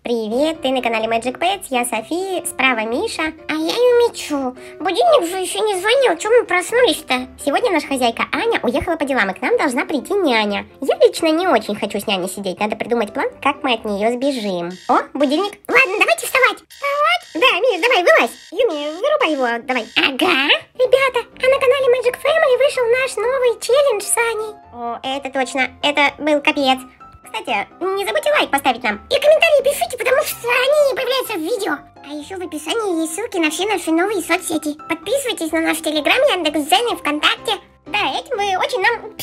Привет, ты на канале Magic Pets, я София, справа Миша. А я Юмичу. Будильник же еще не звонил, чего мы проснулись-то? Сегодня наша хозяйка Аня уехала по делам, и к нам должна прийти няня. Я лично не очень хочу с няней сидеть, надо придумать план, как мы от нее сбежим. О, будильник. Ладно, давайте вставать. Вставать? Да, Миш, давай, вылазь. Юми, вырубай его, давай. Ага. Ребята, а на канале Magic Family вышел наш новый челлендж с Аней. О, это точно, это был капец. Кстати, не забудьте лайк поставить нам. И комментарии пишите, потому что они появляются в видео. А еще в описании есть ссылки на все наши новые соцсети. Подписывайтесь на наш Телеграм, Яндекс.Дзен и ВКонтакте. Да, этим вы очень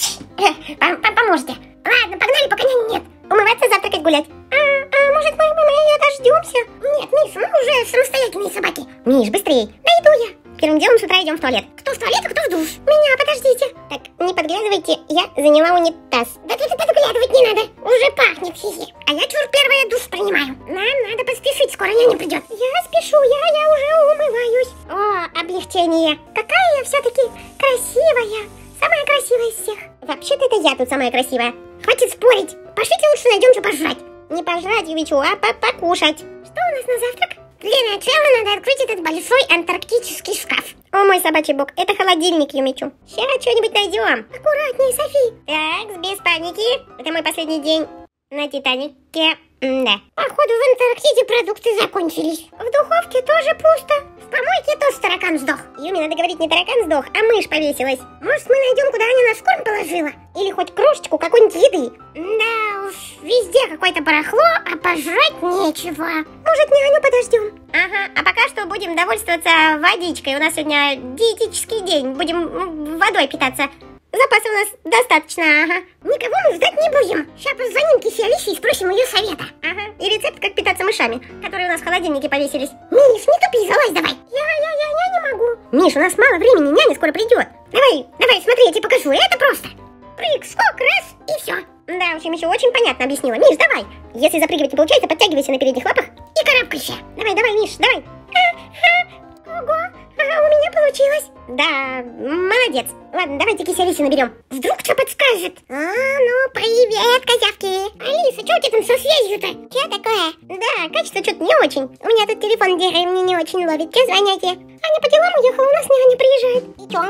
нам поможете. Ладно, погнали, пока няни нет. Умываться, завтракать, гулять. Может, мы ее дождемся? Нет, Миш, мы уже самостоятельные собаки. Миш, быстрее. Да иду я. Первым делом с утра идем в туалет. Кто в туалет, а кто в душ? Меня, подождите. Так, не подглядывайте, я заняла унитаз. Да тут подглядывать не надо. Уже пахнет, хихи. А я чур первая душ принимаю. Нам надо поспешить, скоро няня придет. Я спешу, я уже умываюсь. О, облегчение. какая я все-таки красивая. Самая красивая из всех. Вообще-то это я тут самая красивая. Хватит спорить. Пошлите лучше найдем что пожрать. Не пожрать, Ювичу, а покушать. Что у нас на завтрак? Для начала надо открыть этот большой антарктический шкаф. О, мой собачий бог, это холодильник, Юмичу. Сейчас что-нибудь найдем. Аккуратнее, Софи. Так, без паники. Это мой последний день на Титанике. Да. Походу, в Антарктиде продукты закончились. В духовке тоже пусто. В помойке тоже таракан сдох. Юми, надо говорить, не таракан сдох, а мышь повесилась. Может, мы найдем, куда она наш корм положила? Или хоть крошечку какой-нибудь еды? Да уж, везде какое-то барахло, а пожрать нечего. Может, няню подождем? Ага, а пока что будем довольствоваться водичкой. У нас сегодня диетический день. Будем водой питаться. Запаса у нас достаточно, ага. Никого мы ждать не будем. Сейчас позвоним Кисе Алисе и спросим ее совета. Ага, и рецепт, как питаться мышами, которые у нас в холодильнике повесились. Миш, не тупи, залазь давай. Я не могу. Миш, у нас мало времени, няня скоро придет. Давай, смотри, я тебе покажу. Это просто. Прыг, скок, раз, и все. Да, в общем, еще очень понятно объяснила. Миш, давай. Если запрыгивать не получается, подтягивайся на передних лапах и карабкайся. Давай, Миш, давай. Ого, у меня получилось. Да, молодец. Ладно, давайте Кисе Алисе наберем. Вдруг что подскажет. Ну, привет, козявки. Алиса, что у тебя там со связью-то? Что такое? Да, качество что-то не очень. У меня тут телефон мне не очень ловит. Что звоняете? Аня по делам уехала, у нас няня приезжает. И что?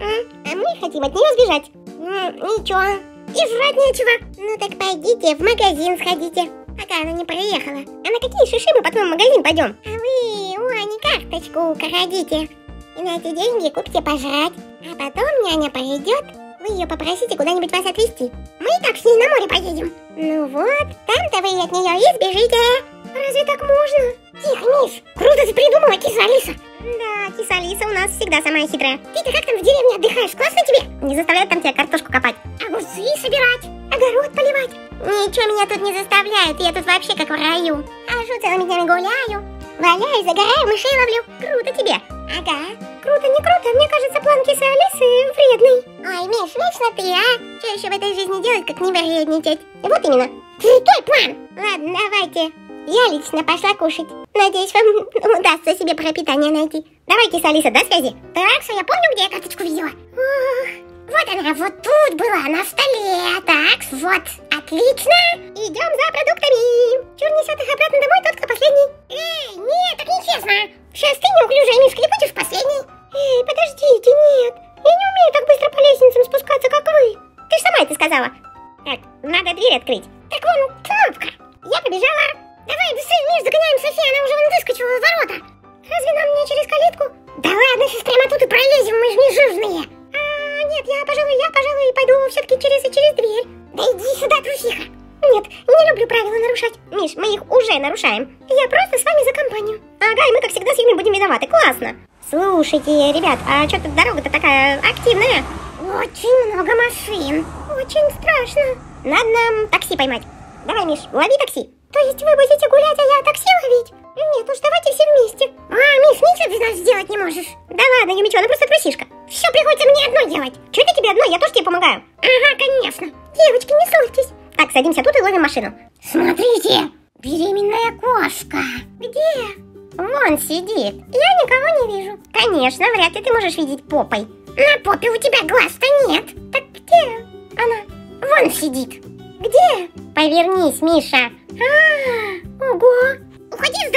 А мы хотим от нее сбежать. Ничего. И жрать нечего. Ну так пойдите, в магазин сходите. Пока она не приехала. А на какие шиши мы потом в магазин пойдем? А вы у Ани карточку украдите. И на эти деньги купите пожрать. А потом няня придет, вы ее попросите куда-нибудь вас отвезти. Мы и так с ней на море поедем. Ну вот, там-то вы от нее и сбежите. Разве так можно? Тихо, Миш, круто ты придумала, киса Алиса. Да, киса Алиса у нас всегда самая хитрая. Ты-то как там в деревне отдыхаешь? Классно тебе? Не заставляют там тебя картошку копать, огурцы собирать, огород поливать. Ничего меня тут не заставляет, я тут вообще как в раю. Хожу целыми днями гуляю, валяюсь, загораю, мышей ловлю. Круто тебе. Ага. Круто, не круто, мне кажется, план кисы Алисы вредный. Ой, Миш, вечно ты, а? Что еще в этой жизни делать, как не вредничать? Вот именно. Крутой план. Ладно, давайте. Я лично пошла кушать. Надеюсь, вам удастся себе пропитание найти. Давай, киса Алиса, до связи. Так, я помню, где я карточку видела. Ох, вот она, вот тут была, на столе. Так, вот, отлично. Идем за продуктами. Чур несет их обратно домой, тот, кто последний. Эй, нет, так нечестно. Сейчас ты, неуклюжая мишка, не будешь последний. Эй, подождите, нет. Я не умею так быстро по лестницам спускаться, как вы. Ты ж сама это сказала. Так, надо дверь открыть. Так вон, кнопка. Я побежала. Давай, быстрее, Миш, догоняем Софию, она уже вон выскочила в ворота. Разве нам не через калитку? Да ладно, сейчас прямо тут и пролезем, мы же не жирные. Нет, я, пожалуй, пойду все-таки через дверь. Да иди сюда, трусиха. Нет, не люблю правила нарушать. Миш, мы их уже нарушаем. Я просто с вами за компанию. Ага, и мы, как всегда, с Юми будем виноваты. Классно. Слушайте, ребят, а что тут дорога-то такая активная? Очень много машин. Очень страшно. Надо нам такси поймать. Давай, Миш, лови такси. То есть вы будете гулять, а я такси ловить? Нет уж, давайте все вместе. Миш, ничего без нас сделать не можешь. Да ладно, Юмичу, она просто трусишка. Все приходится мне одной делать. Чего это тебе одной? Я тоже тебе помогаю. Ага, конечно. Девочки, не ссорьтесь. Так, садимся тут и ловим машину. Смотрите, беременная кошка. Где? Вон сидит. Я никого не вижу. Конечно, вряд ли ты можешь видеть попой. На попе у тебя глаз-то нет. Так где она? Вон сидит. Где? Повернись, Миша. Ого,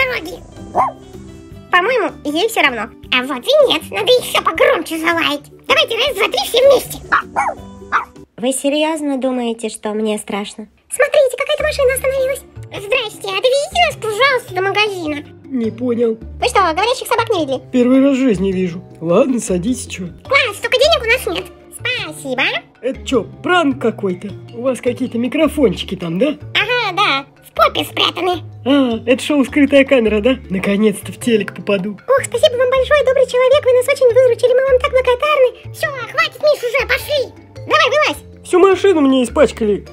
дороги. По-моему, ей все равно. А вот и нет, надо еще погромче залаять. Давайте раз, два, три, все вместе. Вы серьезно думаете, что мне страшно? Смотрите, какая-то машина остановилась. Здрасте, а довезите нас, пожалуйста, до магазина. Не понял. Вы что, говорящих собак не видели? Первый раз в жизни вижу. Ладно, садитесь, чё. Класс, только денег у нас нет. Спасибо. Это чё, пранк какой-то? У вас какие-то микрофончики там, да? Ага, да, в попе спрятаны. А, это шоу «Скрытая камера», да? Наконец-то в телек попаду. Ох, спасибо вам большое, добрый человек, вы нас очень выручили, мы вам так благодарны. Все, хватит, Миш, уже, пошли. Давай, вылазь. Всю машину мне испачкали.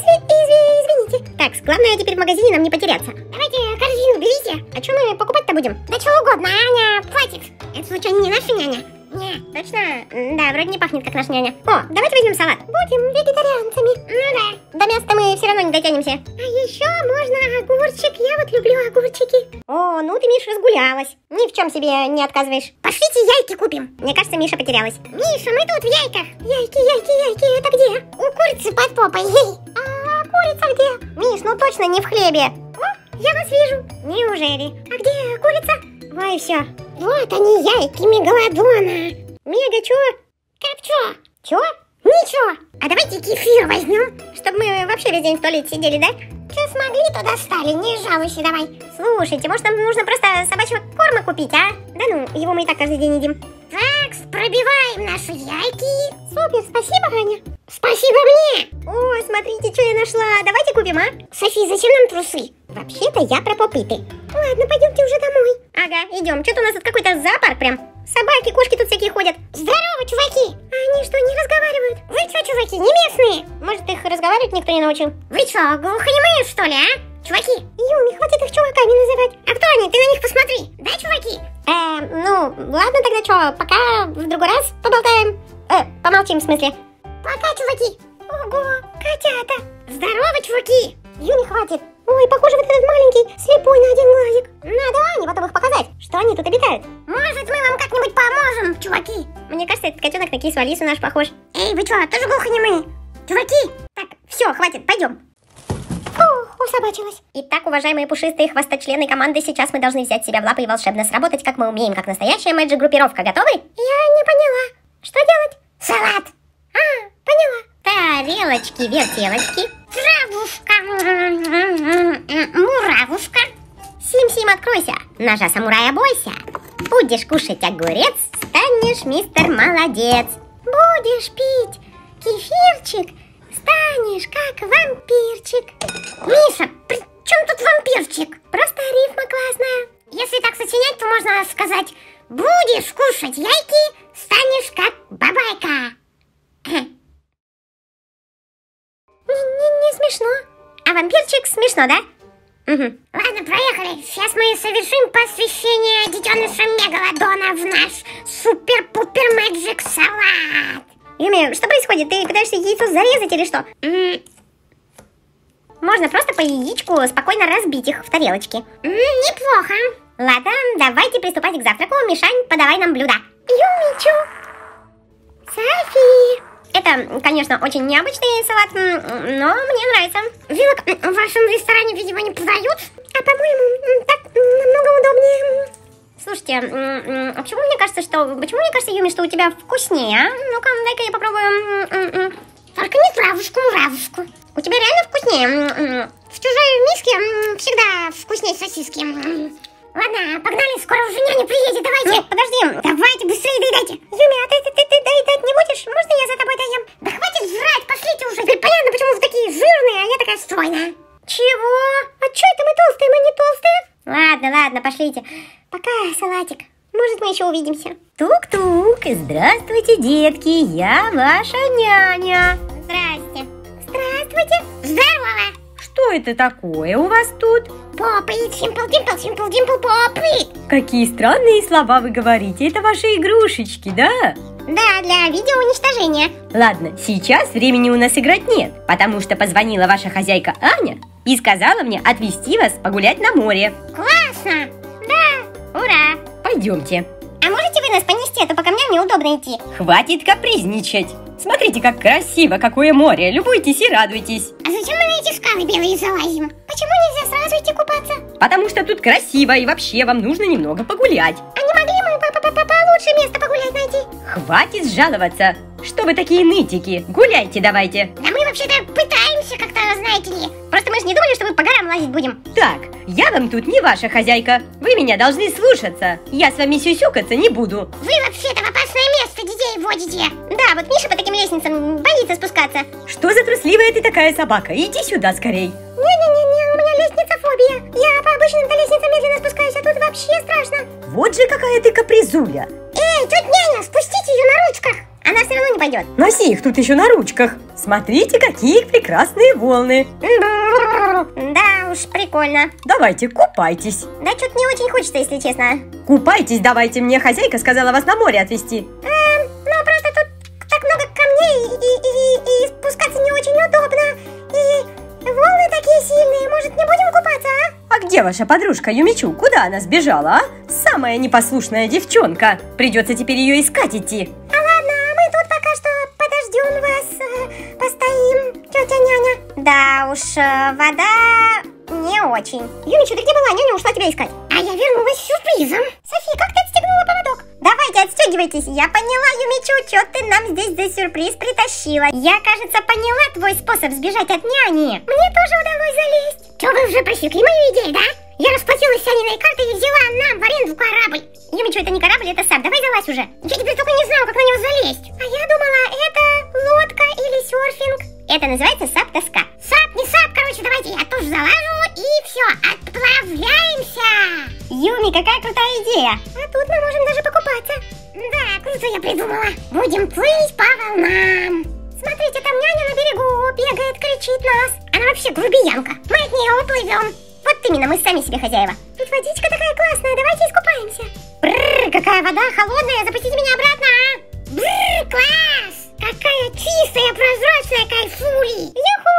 Извините. Так, главное теперь в магазине нам не потеряться. Давайте корзину берите. А что мы покупать-то будем? Да чего угодно, Аня, хватит. Это случайно не наша няня? Не, точно? Да, вроде не пахнет как наша няня. О, давайте возьмем салат. Будем вегетарианцами. Ну да. До мяса мы все равно не дотянемся. А еще можно огурчик. Я вот люблю огурчики. О, ну ты, Миш, разгулялась. Ни в чем себе не отказываешь. Пошлите яйки купим. Мне кажется, Миша потерялась. Миша, мы тут в яйках. Яйки, это где? У курицы под попой. А курица где? Миш, ну точно не в хлебе. О, я вас вижу. Неужели? А где курица? Ой, все. Вот они, яйки мегалодона. Мега чё? Как чё? Чё? Ничего. А давайте кефир возьмем, чтобы мы вообще весь день в туалете сидели, да? Что смогли, то достали, не жалуйся давай. Слушайте, может нам нужно просто собачьего корма купить, а? Да ну, его мы и так каждый день едим. Так, пробиваем наши яйки. Супер, спасибо, Аня. Спасибо мне. О, смотрите, что я нашла. Давайте купим, а? Софи, зачем нам трусы? Вообще-то я про попыты. Ладно, пойдемте уже домой. Ага, идем. Что-то у нас тут какой-то зоопарк прям. Собаки, кошки тут всякие ходят. Здорово, чуваки. А они что, не разговаривают? Вы что, чуваки, не местные? Может, их разговаривать никто не научил? Вы что, глухонемые, что ли, а? Чуваки, Юми, хватит их чуваками называть. А кто они? Ты на них посмотри. Да, чуваки? Ну, ладно тогда, что, пока в другой раз поболтаем. Помолчим, в смысле. Пока, чуваки. Ого, котята. Здорово, чуваки. Юми, хватит. Ой, похоже, вот этот маленький, слепой на один глазик. Надо Ане потом их показать, что они тут обитают. Может, мы вам как-нибудь поможем, чуваки? Мне кажется, этот котенок на кису Алису наш похож. Эй, вы что, тоже глухонемые? Чуваки! Так, все, хватит, пойдем. Фух, усобачилась. Итак, уважаемые пушистые хвосточлены команды, сейчас мы должны взять себя в лапы и волшебно сработать, как мы умеем, как настоящая мэджик-группировка. Готовы? Я не поняла. Что делать? Салат. А, поняла. Тарелочки, вертелочки. Травушка. Муравушка. Сим-сим, откройся. Ножа самурая бойся. Будешь кушать огурец, станешь мистер молодец. Будешь пить кефирчик, станешь как вампирчик. Миша, при чем тут вампирчик? Просто рифма классная. Если так сочинять, то можно сказать: будешь кушать яйки, станешь как бабайка. Не смешно. А вампирчик смешно, да? Угу. Ладно, проехали. Сейчас мы совершим посвящение детеныша мегалодона в наш супер-пупер мэджик салат. Юми, что происходит? Ты пытаешься яйцо зарезать или что? Можно просто по яичку спокойно разбить их в тарелочке. Неплохо. Ладно, давайте приступать к завтраку. Мишань, подавай нам блюдо. Юмичу. Софи. Это, конечно, очень необычный салат, но мне нравится. Вилок в вашем ресторане, видимо, не подают. А по-моему, так намного удобнее. Слушайте, а почему мне кажется, Юми, что у тебя вкуснее, а? Ну-ка, дай-ка я попробую. Только не муравушку. У тебя реально вкуснее. В чужой миске всегда вкуснее сосиски. Ладно, погнали, скоро уже няня приедет, давайте. Нет, подожди. Давайте, быстрее доедайте. Юми, а ты доедать не будешь? Можно я за тобой доем? Да хватит жрать, пошлите уже. Теперь понятно, почему вы такие жирные, а я такая стройная. Чего? А что это мы толстые, мы не толстые? Ладно, пошлите. Пока, салатик. Может, мы еще увидимся. Тук-тук, здравствуйте, детки, я ваша няня. Здрасте. Здравствуйте. Здорово. Что это такое у вас тут? Попыт, симпл-димпл, попыт. Какие странные слова вы говорите, это ваши игрушечки, да? Да, для видеоуничтожения. Ладно, сейчас времени у нас играть нет, потому что позвонила ваша хозяйка Аня и сказала мне отвезти вас погулять на море. Классно. Да, ура. Пойдемте. А можете вы нас понести, а то по камням неудобно идти. Хватит капризничать. Смотрите, как красиво, какое море. Любуйтесь и радуйтесь. А зачем мы на эти скалы белые залазим? Почему нельзя сразу идти купаться? Потому что тут красиво и вообще вам нужно немного погулять. А не могли мы получше место погулять найти? Хватит жаловаться. Что вы такие нытики? Гуляйте давайте. Да мы вообще-то пытаемся как-то, знаете ли. Просто мы же не думали, что мы по горам лазить будем. Так, я вам тут не ваша хозяйка. Вы меня должны слушаться. Я с вами сюсюкаться не буду. Вы вообще-то в опасное место детей водите. Да, вот Миша по таким лестницам боится спускаться. Что за трусливая ты такая собака? Иди сюда скорей. Не-не-не, у меня лестница-фобия. Я по обычным-то лестницам медленно спускаюсь, а тут вообще страшно. Вот же какая ты капризуля. Эй, тетя Няня, спустите ее на ручках. Она все равно не пойдет. Носи их тут еще на ручках. Смотрите, какие прекрасные волны. Да уж, прикольно. Давайте, купайтесь. Да что-то не очень хочется, если честно. Купайтесь давайте, мне хозяйка сказала вас на море отвезти. Ну просто тут так много камней, и спускаться не очень удобно. И волны такие сильные, может не будем купаться, а? А где ваша подружка Юмичу? Куда она сбежала, а? Самая непослушная девчонка. Придется теперь ее искать идти. А ладно, мы тут пока что подождем вас, постоим, тетя Няня. Да уж, вода не очень. Юмичу, ты где была? Няня ушла тебя искать. А я вернулась с сюрпризом. Софи, как ты отстегнула поводок? Давайте, отстегивайтесь. Я поняла, Юмичу, что ты нам здесь за сюрприз притащила. Я, кажется, поняла твой способ сбежать от няни. Мне тоже удалось залезть. Что, вы уже пресекли мою идею, да? Я расплатилась с Аниной картой и взяла нам в аренду корабль. Юмичу, это не корабль, это сап. Давай залазь уже. Я теперь только не знаю, как на него залезть. А я думала, это лодка или серфинг. Это называется сап-тоска. Сап, не сап, короче, давайте я тоже залажу и все, отправляемся. Юми, какая крутая идея. А тут мы можем даже покупаться. Да, круто я придумала. Будем плыть по волнам. Смотрите, там няня на берегу бегает, кричит нас. Она вообще грубиянка. Мы от нее уплывем. Вот именно, мы сами себе хозяева. Тут водичка такая классная, давайте искупаемся. Бррр, какая вода холодная, запустите меня обратно. Бррр, класс. Какая чистая, прозрачная, кайфули. Юху,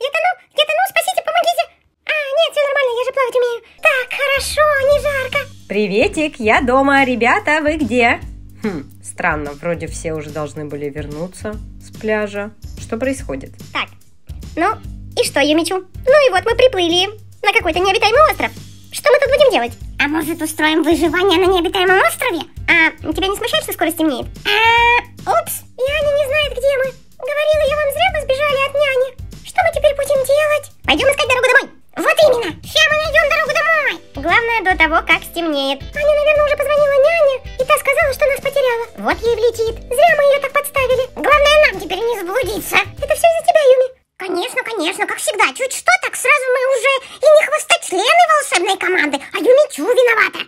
я тону, спасите, помогите. А, нет, все нормально, я же плавать умею. Так, хорошо, не жарко. Приветик, я дома. Ребята, вы где? Странно, вроде все уже должны были вернуться с пляжа. Что происходит? Так, ну и что, Юмичу? Ну и вот мы приплыли на какой-то необитаемый остров. Что мы тут будем делать? А может, устроим выживание на необитаемом острове? А тебя не смущает, что скоро стемнеет? Упс, и Аня не знает, где мы. Говорила я вам, зря мы сбежали от няни. Что мы теперь будем делать? Пойдем искать дорогу домой. Вот именно, сейчас мы найдем дорогу домой. Главное, до того, как стемнеет. Аня, наверное, уже позвонила няне, и та сказала, что нас потеряла. Вот ей влетит. Зря мы ее так подставили. Главное, нам теперь не заблудиться. Это все из-за тебя, Юми. Конечно, как всегда. Чуть что, так сразу мы уже и не хвосточлены волшебной команды, а Юмичу виновата.